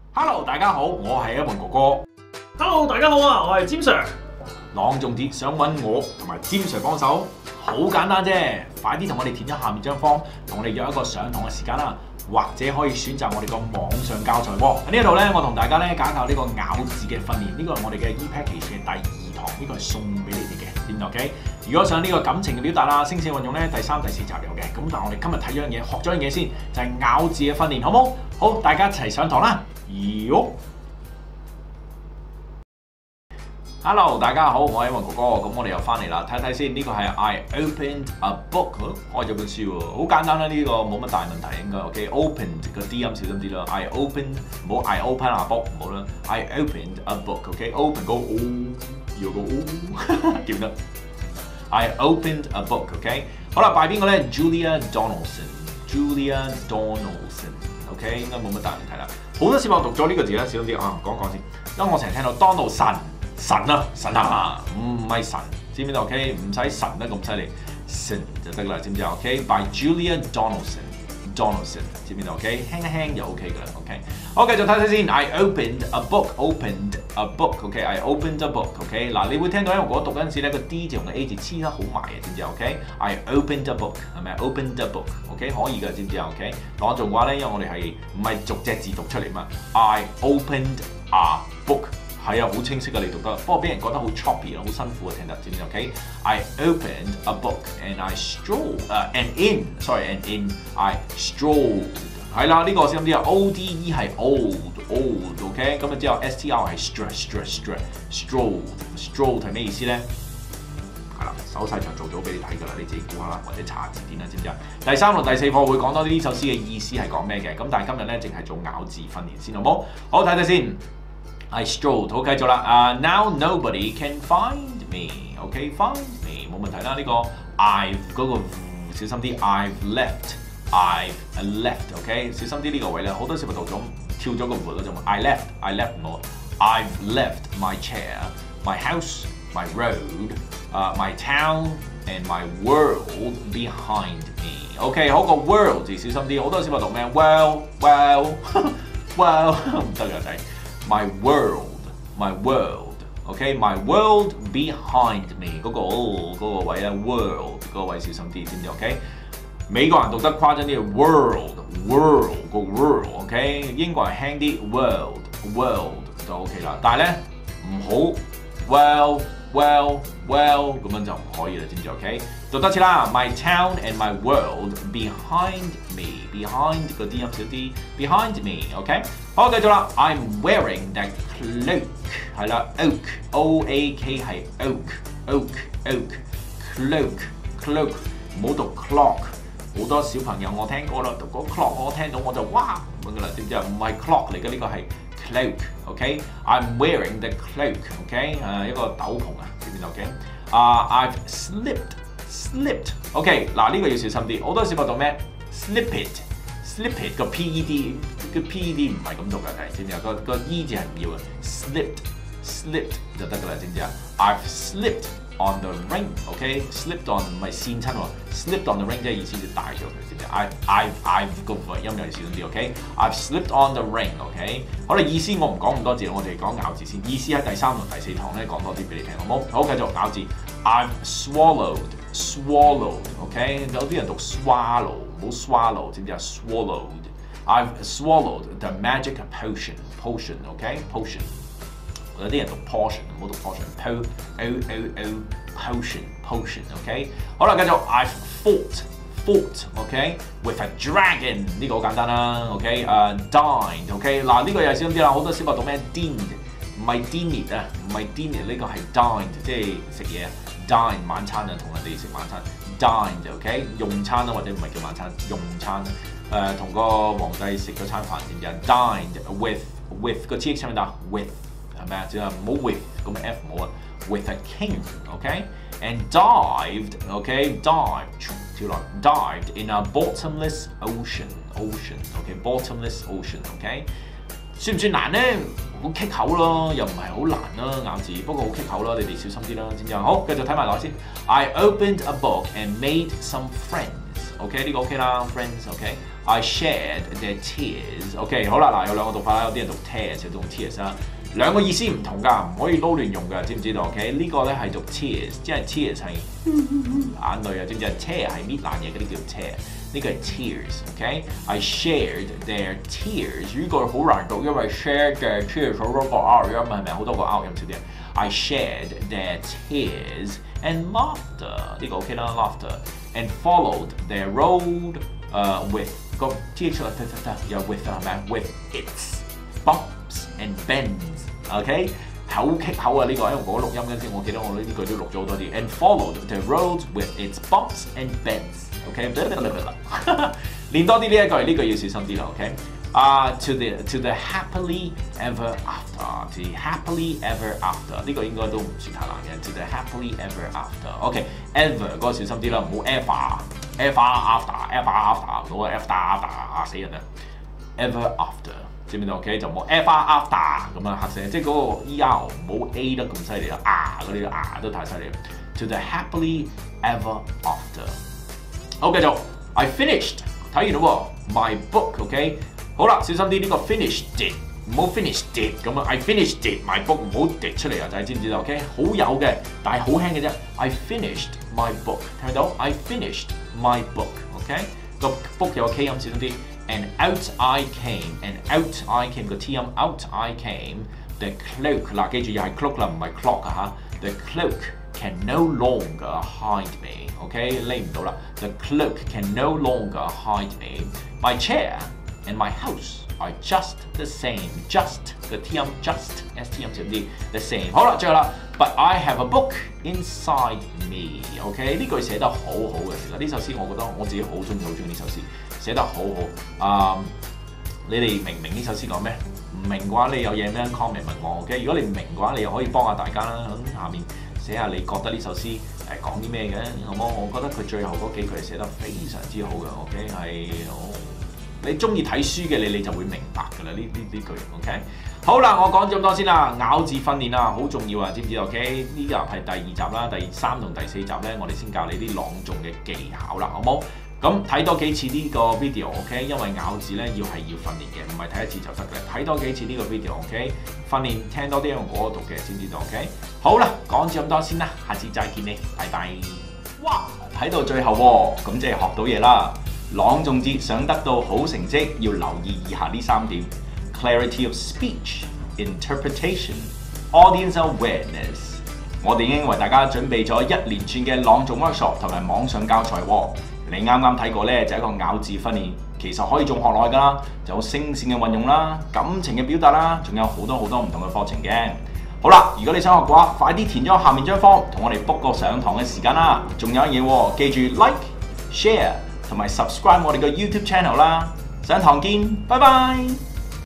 Hello， 大家好，我係一文哥哥。 Hello， 大家好啊，我係詹 Sir。 朗誦節想揾我同埋詹 Sir 幫手，好簡單啫，快啲同我哋填咗下面張方，同我哋約一個上堂嘅時間啦，或者可以選擇我哋個網上教材喎。喺呢度咧，我同大家咧教呢個咬字嘅訓練，呢個係我哋嘅 E-Package 嘅第2堂，呢個係送俾你哋嘅，點 OK？如果想呢個感情嘅表達啦、聲線運用咧，第3、第4集有嘅。咁但係我哋今日睇咗樣嘢，學咗樣嘢先，就係咬字嘅訓練，好冇？好，大家一齊上堂啦！Hello， 大家好，我係一文哥哥，咁我哋又翻嚟啦，睇睇先，呢個係 I opened a book， 開咗本書喎，好簡單啦，呢個冇乜大問題應該 ，OK，opened 個 D 音小心啲啦 ，I opened 唔好 I open a book 唔好啦 ，I opened a book，OK，open 個 O 要個 O 點得 ？I opened a book，OK， 好啦，拜邊個咧 ？Julia Donaldson， OK， 應該冇乜大問題啦。好多小朋友讀咗呢個字咧，小心啲啊，講講先，因為我成日聽到 Donaldson。神啊，唔係神，知唔知道 ？OK， 唔使神得咁犀利，神就得啦，知唔知 ？OK，by Julia Donaldson， 知唔知道 ？OK， 輕一輕就 OK 噶啦 ，OK。好，繼續睇睇先。I opened a book，I opened a book，OK。嗱，你會聽到咧，我讀嗰陣時咧，個 D 字同個 A 字黐得好埋嘅，知唔知 ？OK，I opened a book， 係咪 ？Opened a book，OK， 可以嘅，知唔知 ？OK， 朗誦嘅話咧，因為我哋係唔係逐隻字讀出嚟嘛 ？I opened a book。係啊，好清晰嘅你讀得，不過俾人覺得好 choppy 好辛苦啊，聽得知唔知 ？OK，I opened a book and I strolled and in I strolled 係啦，呢個小心啲啊 ，O-D-E 係 old，OK， 咁啊之後 S-T-R 係 strolled 係咩意思咧？係啦，手勢就做咗俾你睇㗎啦，你自己估下啦，或者查字典啦，知唔知啊？第3同第4課會講多啲呢首詩嘅意思係講咩嘅，咁但係今日咧淨係做咬字訓練先，好冇？好睇睇先。I strolled， 好繼續啦。Now nobody can find me，OK，find me 冇問題啦。呢個 I've 嗰個小心啲 ，I've left，OK， 小心啲呢個位咧，好多時候讀咗跳咗個 word 啦，就話 I left 我 I've left my chair，my house，my road，my town and my world behind me。OK， 好個 world 字小心啲，好多時候讀咩 ？Well 唔得㗎，仔。My world，OK，my world behind me 嗰個位咧 ，world 嗰個位小心啲，知唔知 ？OK， 美國人讀得誇張啲 world 個 world，OK， 英國人輕啲 world 就 OK 啦，但係咧唔好 well 咁樣就唔可以啦，知唔知 ？OK， 讀多次啦 ，my town and my world behind me，behind 個 D 音少啲 ，behind me，OK， 好繼續啦 ，I'm wearing that cloak， 係啦 ，oak，O-A-K 係 oak，cloak， 唔好讀 clock， 好多小朋友我聽過啦，讀個 clock 我聽到我就哇咁噶啦，知唔知啊？唔係 clock 嚟嘅，呢個係 cloak，OK，I'm wearing the cloak，OK， 一個斗篷啊，知唔知 ？OK，I've slipped，OK， 嗱呢個要小心啲，好多小朋友讀咩 ？slip it 個 P-E-D 個 P-E-D 唔係咁讀嘅，知唔知啊？個 E 字係唔要嘅 ，slipped 就得㗎啦，知唔知啊 ？I've slipped on the ring，OK，slipped on 唔係跣親喎 ，slipped on the ring 即係意思就帶咗佢，知唔知 ？I've 個音又小心啲 ，OK，I've slipped on the ring，OK， 好啦，意思我唔講咁多字，我哋講咬字先。意思喺第3同第4堂咧講多啲俾你聽，好冇？好，繼續咬字。I've swallowed，OK， 有啲人讀 swallow， 唔好 swallow， 知唔知啊 ？Swallowed，I've swallowed the magic potion，OK，potion。有啲人讀 portion， 唔好讀 portion，potion，OK。好啦，繼續 ，I've fought，OK，with a dragon， 呢個好簡單啦 ，OK，dined，OK， 嗱呢個又小心啲啦，好多小朋友讀咩 dined， 唔係 dined 啊，唔係 dined， 呢個係 dined， 即係食嘢 dine 晚餐啊，同人哋食晚餐 dined，OK， 用餐啊，或者唔係叫晚餐，用餐啊，同個皇帝食咗餐飯點樣 ？dined with 個 th 上面打 with。係咪啊？即係唔好 with 咁 F 唔好啊 ，with a king，OK，and dived，OK，dived 跳落 dived in a bottomless ocean，OK，bottomless ocean，OK， 算唔算難咧？好棘口咯，又唔係好難啦咬字，不過好棘口咯，你哋小心啲啦，知唔知啊？好，繼續睇埋落先。I opened a book and made some friends。 OK 呢個 OK 啦 ，friends OK。I shared their tears。OK 好啦，嗱有兩個讀法啦，有啲人讀 tears，有啲讀 tears 啦，兩個意思唔同㗎，唔可以撈亂用㗎，知唔知道 ？OK 呢個咧係讀 tears， 即係 tears 係眼淚啊，知唔知啊 ？tear 係搣爛嘢嗰啲叫 tear。呢個係 tears，OK？I shared their tears。呢個好難讀，因為 shared 嘅 tears 好多個 R 音，係咪好多個 R 音少啲？I shared their tears and laughter。呢個 OK 啦 ，laughter。And followed their road with 個 th 又 with 係咪 ？With its bumps and bends。OK？口棘口啊！呢個因為我錄音嗰陣時，我記得我呢句都錄咗好多啲。And followed the road with its bumps and bends。OK， 練多啲呢一句，呢句要小心啲啦。OK， to the happily ever after， the happily ever after 呢個應該都唔算太難嘅。To the happily ever after。OK，ever 嗰個小心啲啦，唔好 ever after，唔好 after 死人啊 ！ever after。知唔知道 ？OK 就冇 ever after 咁樣嚇死人，即係嗰個 er 唔好 a 得咁犀利啦，嗰啲都太犀利。To the happily ever after。好，繼續。I finished 睇完咯喎 ，my book。OK 好啦，小心啲呢個 finished it， 唔好 finished it 咁啊。I finished it my book 唔好滴出嚟啊，仔知唔知道 ？OK 好有嘅，但係好輕嘅啫。I finished my book， 聽到 ？I finished my book。OK 個 book 有個 K 音，小心啲。And out I came，and out I came 個 T 音 out I came。The cloak 嗱，記住又係 cloak 啦，唔係 clock 啊嚇。The cloak can no longer hide me。OK 匿唔到啦。The cloak can no longer hide me. My chair and my house are just the same. Just 個 T 音 just S T 音少啲 the same。好啦，最後啦。But I have a book inside me。OK 呢句寫得好好嘅，其實呢首詩我覺得我自己好中意呢首詩。寫得好好，你哋明唔明呢首詩講咩？唔明嘅話，你有嘢咩 comment 問我 ，OK？ 如果你唔明嘅話，你又可以幫下大家啦，喺下面寫下你覺得呢首詩講啲咩嘅，好冇？我覺得佢最後嗰幾句寫得非常之好嘅 ，OK？ 係你中意睇書嘅你就會明白㗎啦，呢句 ，OK？ 好啦，我講咗咁多先啦，咬字訓練啊，好重要啊，知唔知 ？OK？ 呢集係第2集啦，第3同第4集咧，我哋先教你啲朗誦嘅技巧啦，好冇？咁睇多幾次呢個 video，OK？ 因為咬字咧要訓練嘅，唔係睇一次就得嘅。睇多幾次呢個 video，OK？ 訓練聽多啲用我讀嘅先知道 ，OK？ 好啦，講住咁多先啦，下次再見你，拜拜。哇！睇到最後喎，咁即係學到嘢啦。朗誦節想得到好成績，要留意以下呢3點 ：clarity of speech、interpretation、audience awareness。我哋已經為大家準備咗1連串嘅朗誦 workshop 同埋網上教材喎。你啱啱睇過咧，就係一個咬字訓練，其實可以仲學耐㗎啦，就有聲線嘅運用啦、感情嘅表達啦，仲有好多唔同嘅課程嘅。好啦，如果你想學嘅話，快啲填咗下面張 form， 同我哋 book 個上堂嘅時間啦。仲有一樣嘢喎，記住 like、share 同埋 subscribe 我哋嘅 YouTube channel 啦。上堂見，拜拜。